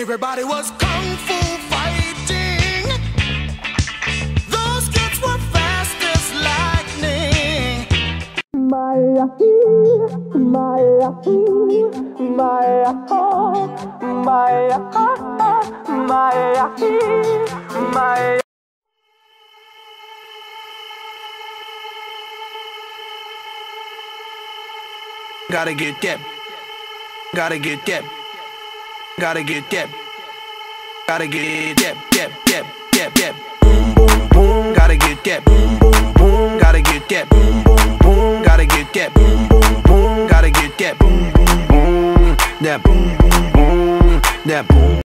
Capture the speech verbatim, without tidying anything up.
Everybody was kung fu fighting. Those kids were fast as lightning. Maya, Maya, Maya, Maya, Maya, Maya. Gotta get that. Gotta get that. Gotta get that. Gotta get that. That. That. That. That. Boom, boom, boom. Gotta get that. Boom, boom, boom. Gotta get that. Boom, boom, boom. Gotta get that. Boom, boom, boom. Gotta get that. Boom, boom, boom. That boom, boom, boom. That boom.